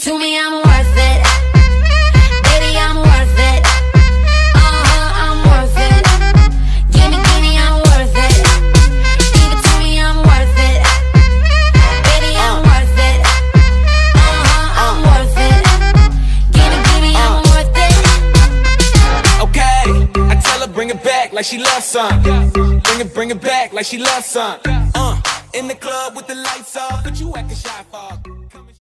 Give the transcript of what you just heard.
to me, I'm worth it. Baby, I'm worth it. I'm worth it. Give me, I'm worth it. Give it to me, I'm worth it. Baby, I'm worth it. I'm worth it. Give me, I'm worth it. Okay, I tell her bring it back like she loves some. Bring it back like she loves some. In the club with the lights off, but you acting shy for.